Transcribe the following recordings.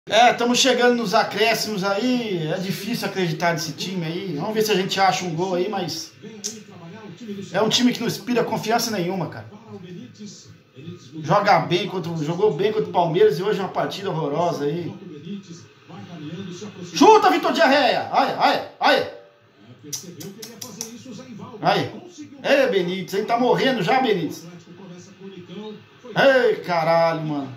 Estamos chegando nos acréscimos aí. É difícil acreditar nesse time aí. Vamos ver se a gente acha um gol aí, mas é um time que não inspira confiança nenhuma, cara. Jogou bem contra o Palmeiras e hoje é uma partida horrorosa aí. Chuta, Vitor Diarreia! Aí! Ei, Benítez, ele tá morrendo já, Benítez. Ei, caralho, mano.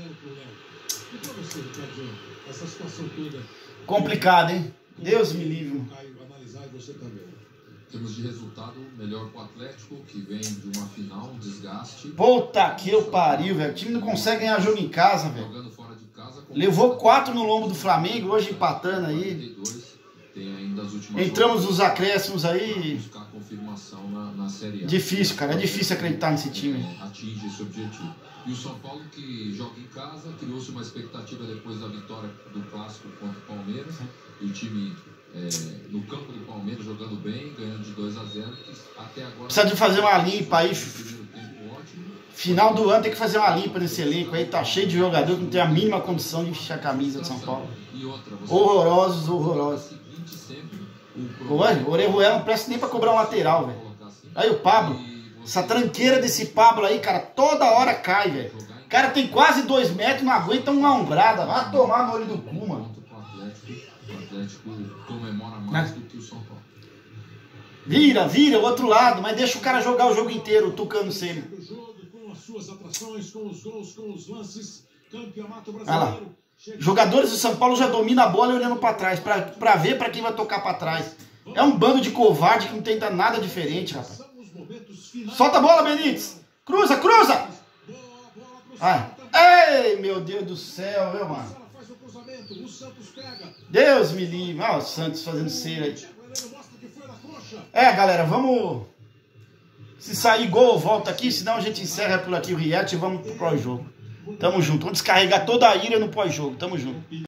Complicado, hein? Deus me livre, mano. Em termos de resultado, melhor pro Atlético, que vem de uma final, um desgaste. Puta que eu pariu, velho. O time não consegue ganhar jogo em casa, velho. Jogando fora de casa. Levou 4 no lombo do Flamengo, hoje empatando aí. Tem ainda as últimas entramos nos acréscimos aí. Buscar confirmação na Série A. Difícil, cara. É difícil acreditar nesse time. Atinge esse objetivo. E o São Paulo, que joga em casa, criou-se uma expectativa depois da vitória do Clássico contra o Palmeiras. E o time no campo do Palmeiras jogando bem, ganhando de 2-0. Até agora. Precisa de fazer uma limpa aí. Final do ano tem que fazer uma limpa nesse elenco aí. Tá cheio de jogador que não tem a mínima condição de vestir a camisa de São Paulo. Horrorosos. O Orejuela não presta nem pra cobrar um lateral, velho. Aí o Pablo. Essa tranqueira desse Pablo aí, cara, toda hora cai, velho. O cara tem quase 2 metros, não aguenta uma ombrada. Vai tomar no olho do cu, mano. O Atlético comemora mais do que o São Paulo. Vira, o outro lado, mas deixa o cara jogar o jogo inteiro, tocando Ceni. Olha lá. Jogadores do São Paulo já dominam a bola e olhando pra trás, pra ver pra quem vai tocar pra trás. É um bando de covarde que não tenta nada diferente, rapaz. Solta a bola, Benítez. Cruza. Ai. Ei, meu Deus do céu, viu, mano? Deus me livre. Olha o Santos fazendo cera aí. Galera, vamos... Se sair gol, volta aqui, senão a gente encerra por aqui o react e vamos pro pós-jogo. Tamo junto. Vamos descarregar toda a ira no pós-jogo. Tamo junto.